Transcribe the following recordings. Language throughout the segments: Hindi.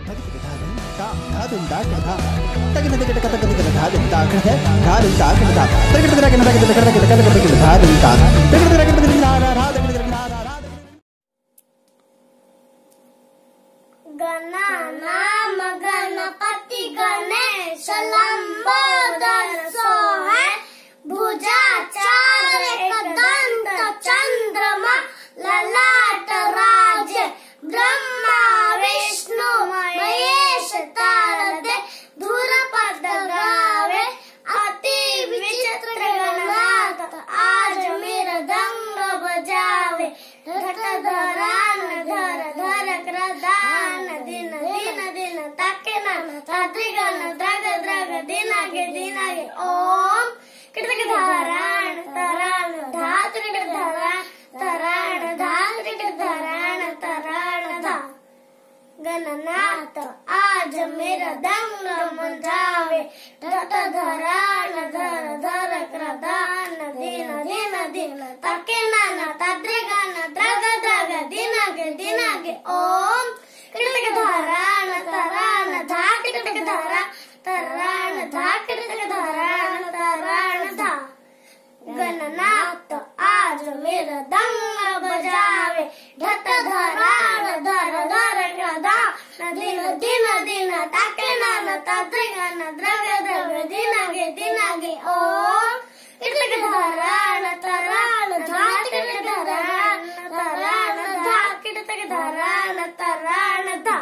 गणानाम गणपति गणेश लंबोदर सोहै भुजाचार एकदंत चंद्रमा ललाट राज्य ब्रह्मा विष्णु महेश तारदे धूरपद गावे अति विचित्र गणनाथ आज मृदंग बजावे घटधरान धर धर क्रदान दिन दिन दिन तकेना तात्रिगण द्रग द्रग दिनागे दिनागे ओम कृतक धरान तरान धात कृतक धरान तरान धात कृतक धरान तरान धा गणनाथ आज मृदंग बजावे घटधरान धर धर क्रदान दिन दिन दिन तकेना तात्रिगण द्रग द्रग दिनागे दिनागे ओम कृतक धरान तरान धा कृतक धरान तरान धा कृतक धरान तरान धा गणनाथ आज मृदंग बजावे घटधरान धर धर क्रदान दिन दिन दिन तकेना तात्रिगण द्रग द्रग दिनागे दिनागे ओम कृतक धरान तरान धा कृतक धरान तरान धा कृतक धरान तरान धा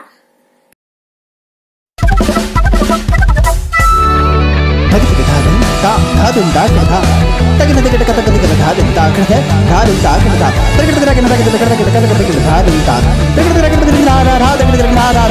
धा